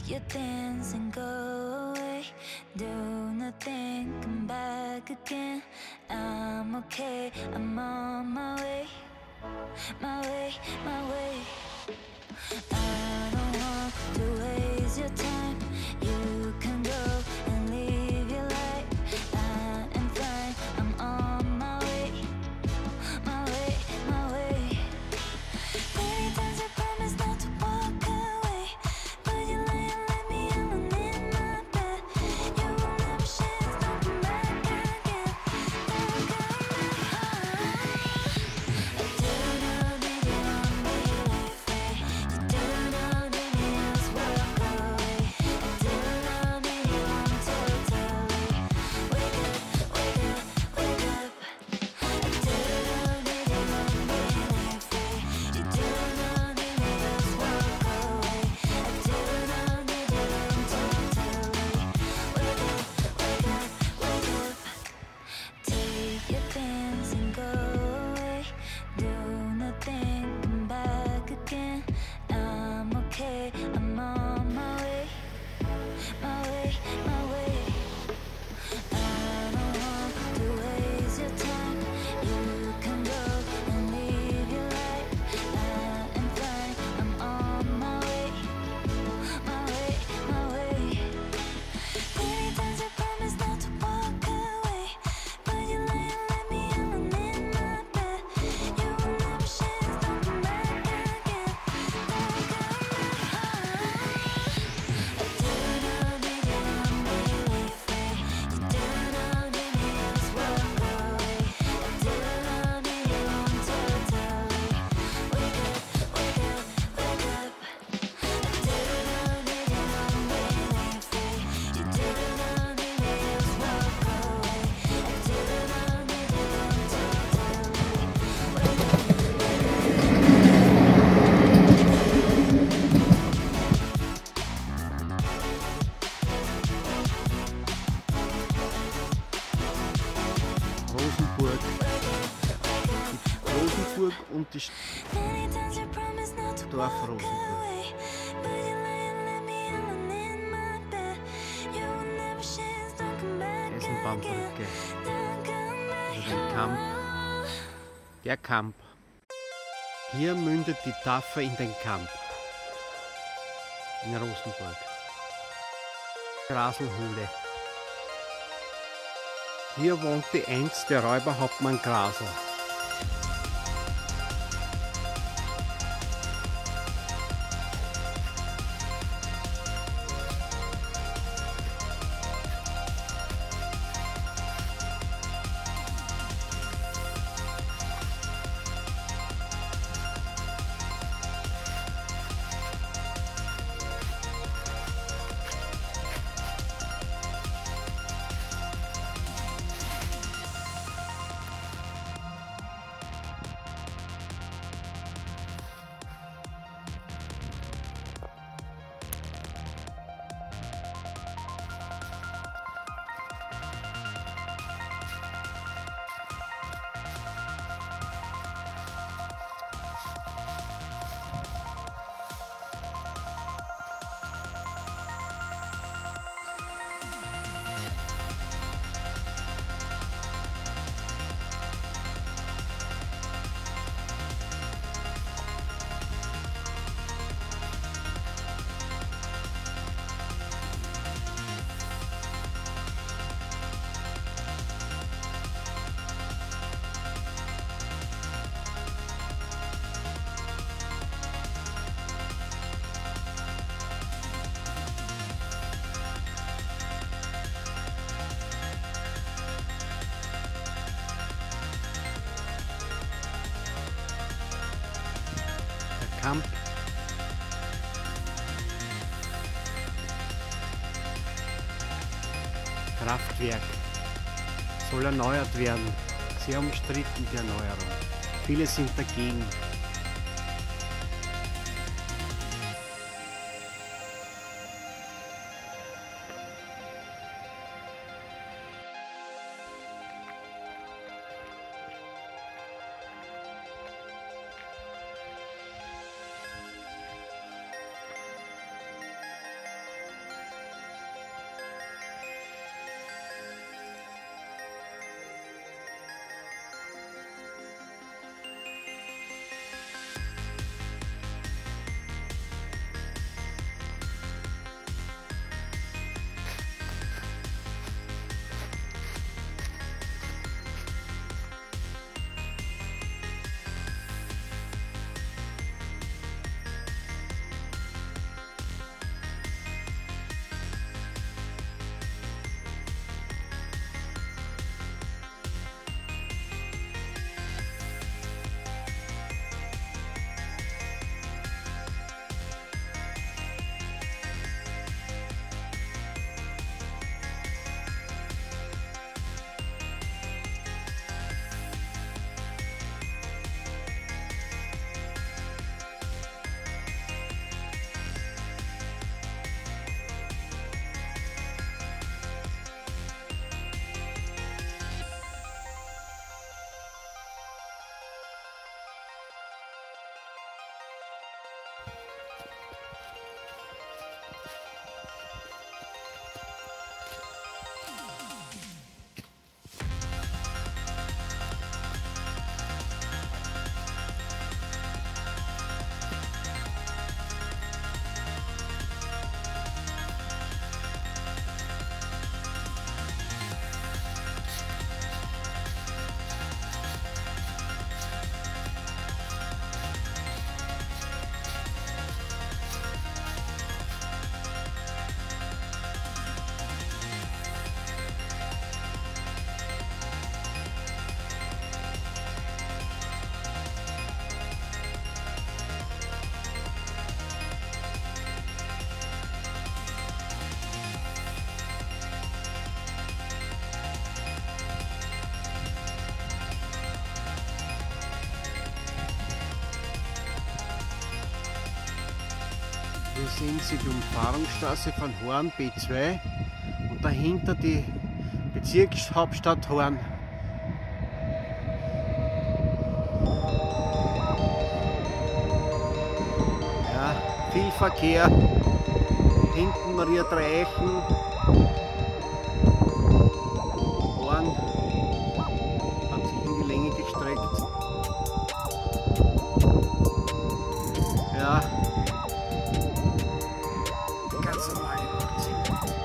your things and go away. Do nothing, come back again. I'm okay, I'm on my way, my way, my way. I don't want to waste your time. You can go and live your life. I am fine, I'm on my way, my way, my way. Many times I promised not to walk away, but you lay and let me alone in my bed. You will never share, don't come back again. Don't come back. I do know that you want me lately. You do know that you just walk away. I do know that you want totally. Wake up, wake up, wake up. I do know that you want me lately. You do know that you just walk away. I do know that you want totally. Wake up, wake up, wake up. Take your things and go away. Do nothing, come back again. I'm okay, I'm on my way, my way, my way. I don't want to waste your time. You can go and live your life. I am fine, I'm on my way, my way, my way. Many times I promised not to walk away, but you lay and let me alone in my bed. You will never share, don't come back again. Don't come back. I do know that you want me lately. You do know that you just walk away. I do know that you want totally. Wake up, wake up, wake up. I do know that you want me lately. You do know that you just walk away. I do know that you want totally. Wake up. Rosenburg. Die Rosenburg und die Many times you promised not to Dorf walk Rosenburg. away, but you lay and let me alone in my bed. You will never share, don't come back again. Eisenbahnbrücke. Don't come back. Also den Kamp. Der Kamp. Hier mündet die Tafel in den Kamp. In Rosenburg. Graselhöhle. Hier wohnte einst der Räuberhauptmann Grasel. Kamp. Kraftwerk soll erneuert werden. Sehr umstritten, die Erneuerung. Viele sind dagegen. Hier sehen Sie die Umfahrungsstraße von Horn B2 und dahinter die Bezirkshauptstadt Horn. Ja, viel Verkehr. Hinten Maria Dreichen. Horn hat sich in die Länge gestreckt. Ja. Ganz normal.